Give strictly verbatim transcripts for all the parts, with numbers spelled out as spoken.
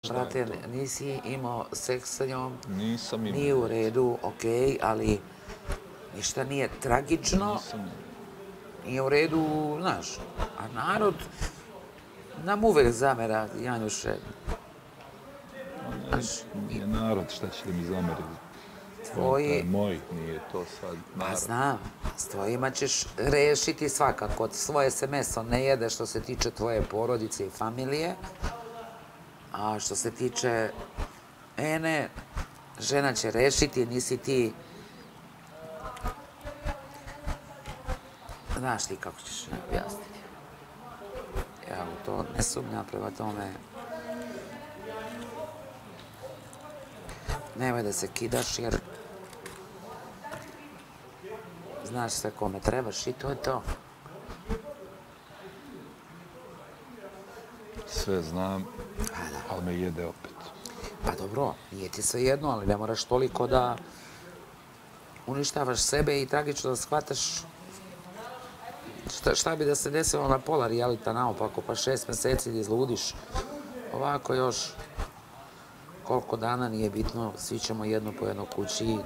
Brate, nisi imao seks sa njom? Nisam imao. Nije u redu, okej, ali ništa nije tragično. Nisam. Nije u redu, znaš. A narod nam uvek zamera, Janjuše. Nije narod, šta će da mi zameri? Tvoji... Moj, nije to sad narod. Pa znam, s tvojima ćeš rešiti svakako. Svoje se meso ne jede što se tiče tvoje porodice i familije. A što se tiče Ene, žena će rešiti, nisi ti... Znaš ti kako ćeš objasniti. Ja u to ne sumnjam, prema tome... Nemoj da se kidaš, jer... Znaš sve kome trebaš i to je to. Sve znam, ali me jede opet. Pa dobro, nije ti sve jedno, ali ne moraš toliko da uništavaš sebe i tragično da shvataš šta bi da se desilo na pola realita naopako, pa šest meseci da izludiš. Ovako još koliko dana nije bitno, svi ćemo jedno po jedno kući i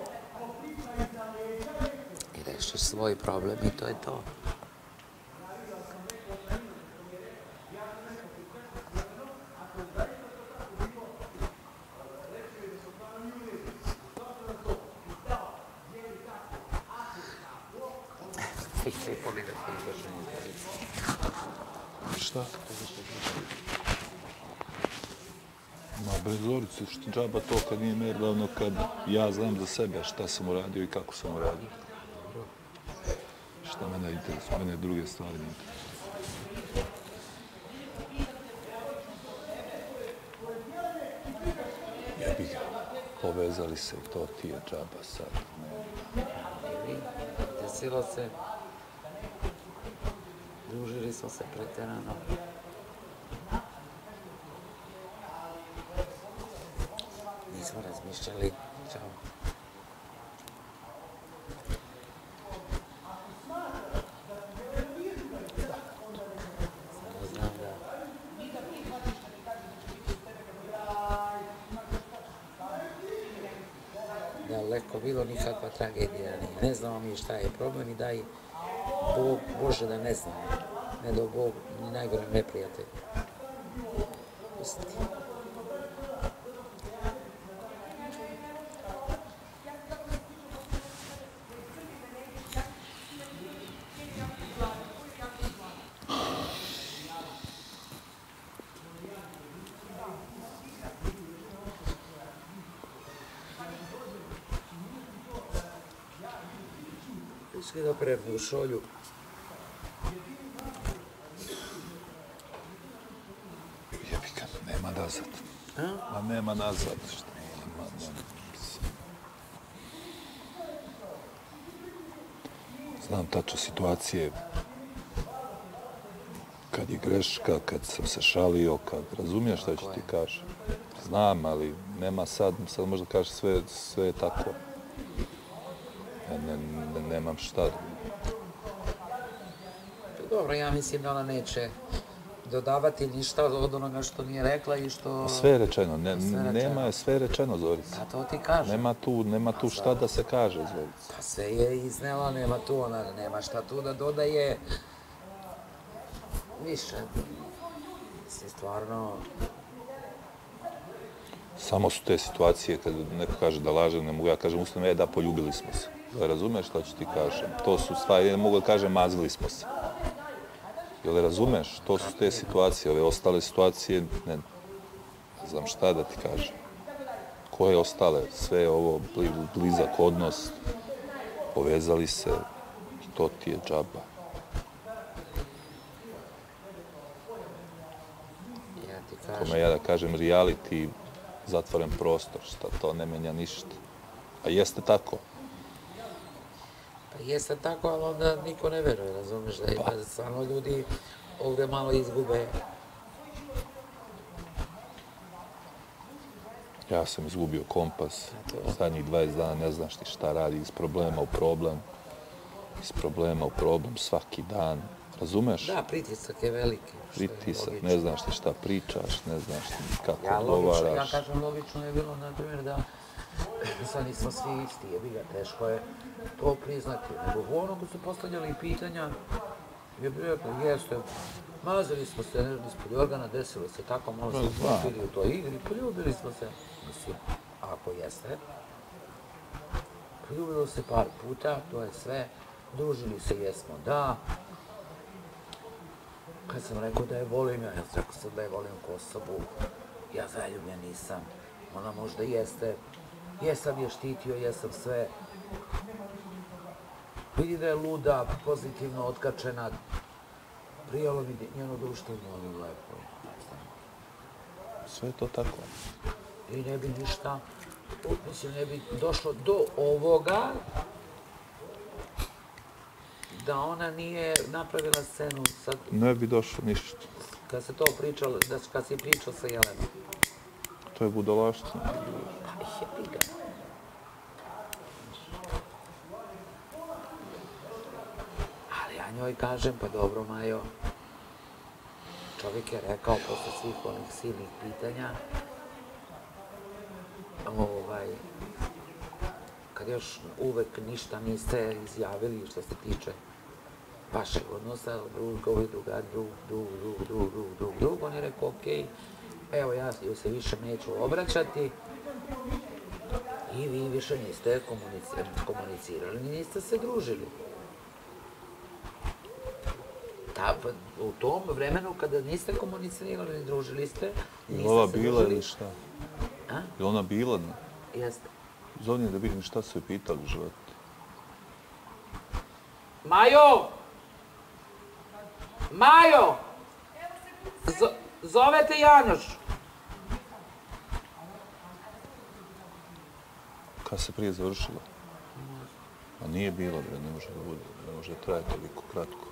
rešiš svoj problem i to je to. Šta? Ma bez Zorice, što džaba to kad nije merodavno, kad ja znam za sebe šta sam uradio i kako sam uradio. Šta mene interesuje, mene druge stvari ne interesuje. Jebi ga, povezali se i to ti je džaba sad. Desilo se, družili smo se preterano. Nismo razmišljali, čao. Samo znam da... Daleko bilo, nikakva tragedija nije. Ne znamo mi šta je problem i daj Bog, Bože da ne znamo. Ne do Bog, ni najgore neprijatelj. Pusti. Išli da prepnu u šolju. Jebi ga, nema nazad. Ma nema nazad. Šta nema, nema. Znam tačno situacije kad je greška, kad sam se šalio, kad razumiješ šta ću ti kažem. Znam, ali nema sad, sad možda kažeš sve, sve je tako. Ja ne, ne, nemam šta. Dobro, ja mislim da ona neće dodavati ništa od onoga što nije rekla i što... Sve je rečeno, ne, nema je sve rečeno, Zorica. Pa to ti kažem. Nema tu, nema tu šta da se kaže, Zorica. Pa sve je iznela, nema tu, ona nema šta tu da dodaje. Više, mislim, stvarno... Samo su te situacije kad neko kaže da laže, ne mogu ja kažem ustavno, je da poljubili smo se. Razumeš šta ću ti kažem? To su stvari, ne mogu da kažem mazili smo se. Jel razumeš? To su te situacije, ove ostale situacije, ne znam šta da ti kažem. Koje ostale? Sve je ovo blizak odnos, povezali se, to ti je džaba. Kome ja da kažem reality, zatvoren prostor, šta to ne menja ništa. A jeste tako? Pa jeste tako, ali onda niko ne veruje, razumiješ, da ima stvarno ljudi ovdje malo izgube. Ja sam izgubio kompas, zadnjih dvadeset dana ne znaš ti šta radi, iz problema u problem, iz problema u problem svaki dan, Razumeš? Da, pritisak je veliki. Pritisak, ne znaš ti šta pričaš, ne znaš ti kako Ja, logično, ja odgovaraš. kažem, logično je bilo, na primjer, da sad nismo svi isti, jebi ga, teško je to priznati. Nego ono ko su postavljali pitanja, je bilo rekao, jeste, mazili smo se ispod organa, desilo se tako, malo smo se bili u toj igri, poljubili smo se, mislim, ako jeste. Poljubilo se par puta, to je sve, družili se, jesmo, da. Kad sam rekao da je volim, ja rekao sam da je volim Kosovu, ja zaljubljen nisam, ona možda jeste, jesam je štitio, jesam sve. Vidi da je luda, pozitivno otkačena, prijalo mi njeno društvo, molim lepo. Sve je to tako. I ne bi ništa, mislim, ne bi došlo do ovoga, da ona nije napravila scenu sad... Ne bi došlo ništa. Kad se to pričalo, da kad si pričao sa Jelenom. To je budalaština. Pa jebi ga. Ali ja njoj kažem, pa dobro, Majo, čovjek je rekao posle svih onih silnih pitanja, ovaj, kad još uvek ništa niste izjavili što se tiče vašeg odnosa, drugovi, druga, drug, drug, drug, drug, drug, drug, drug, on je rekao, okej, evo ja joj se više neću obraćati i vi više niste komunicirali, ni niste se družili. U tom vremenu kada niste komunicirali, ni družili ste, niste se družili. Je ona bila ili šta? Je ona bila? Jeste. Zovni da vidim šta su joj pitali u životu. Majo! Majo! Zove te Janoš! Kad se prije završilo? A nije bilo, bre, ne može da bude. Ne može da traje toliko kratko.